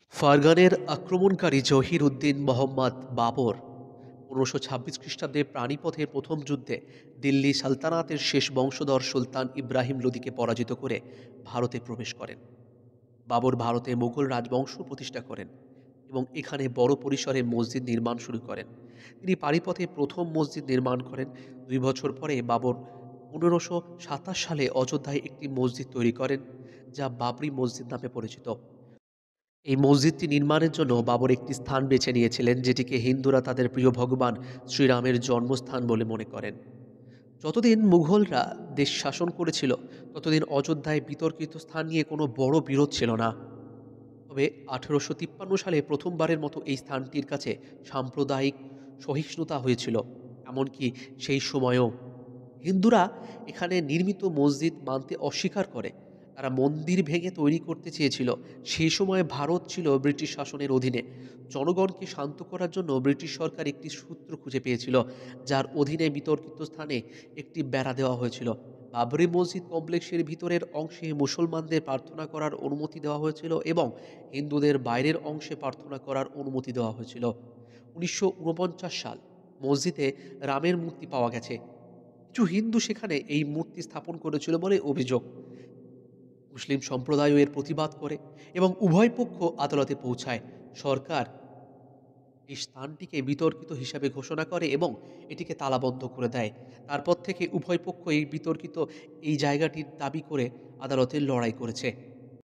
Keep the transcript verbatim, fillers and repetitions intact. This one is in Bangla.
ফারগানের আক্রমণকারী জহির উদ্দিন মোহাম্মদ বাবর পনেরোশো ছাব্বিশ খ্রিস্টাব্দে পানিপথের প্রথম যুদ্ধে দিল্লি সালতানাতের শেষ বংশধর সুলতান ইব্রাহিম লোদিকে পরাজিত করে ভারতে প্রবেশ করেন। বাবর ভারতে মুঘল রাজবংশ প্রতিষ্ঠা করেন এবং এখানে বড় পরিসরে মসজিদ নির্মাণ শুরু করেন। তিনি পানিপথে প্রথম মসজিদ নির্মাণ করেন। দুই বছর পরে বাবর পনেরোশো সাতাশ সালে অযোধ্যায় একটি মসজিদ তৈরি করেন, যা বাবরি মসজিদ নামে পরিচিত। এই মসজিদটি নির্মাণের জন্য বাবর একটি স্থান বেছে নিয়েছিলেন, যেটিকে হিন্দুরা তাদের প্রিয় ভগবান শ্রীরামের জন্মস্থান বলে মনে করেন। যতদিন মুঘলরা দেশ শাসন করেছিল, ততদিন অযোধ্যায় বিতর্কিত স্থান নিয়ে কোনো বড় বিরোধ ছিল না। তবে আঠেরোশো তিপ্পান্ন সালে প্রথমবারের মতো এই স্থানটির কাছে সাম্প্রদায়িক সহিষ্ণুতা হয়েছিল। এমনকি সেই সময়েও হিন্দুরা এখানে নির্মিত মসজিদ মানতে অস্বীকার করে। তারা মন্দির ভেঙে তৈরি করতে চেয়েছিল। সেই সময়ে ভারত ছিল ব্রিটিশ শাসনের অধীনে। জনগণকে শান্ত করার জন্য ব্রিটিশ সরকার একটি সূত্র খুঁজে পেয়েছিল, যার অধীনে বিতর্কিত স্থানে একটি বেড়া দেওয়া হয়েছিল। বাবরি মসজিদ কমপ্লেক্সের ভিতরের অংশে মুসলমানদের প্রার্থনা করার অনুমতি দেওয়া হয়েছিল এবং হিন্দুদের বাইরের অংশে প্রার্থনা করার অনুমতি দেওয়া হয়েছিল। উনিশশো ঊনপঞ্চাশ সাল মসজিদে রামের মূর্তি পাওয়া গেছে। কিছু হিন্দু সেখানে এই মূর্তি স্থাপন করেছিল বলে অভিযোগ। মুসলিম সম্প্রদায়ও এর প্রতিবাদ করে এবং উভয় পক্ষ আদালতে পৌঁছায়। সরকার এই স্থানটিকে বিতর্কিত হিসাবে ঘোষণা করে এবং এটিকে তালাবন্ধ করে দেয়। তারপর থেকে উভয় পক্ষ এই বিতর্কিত এই জায়গাটির দাবি করে আদালতে লড়াই করেছে।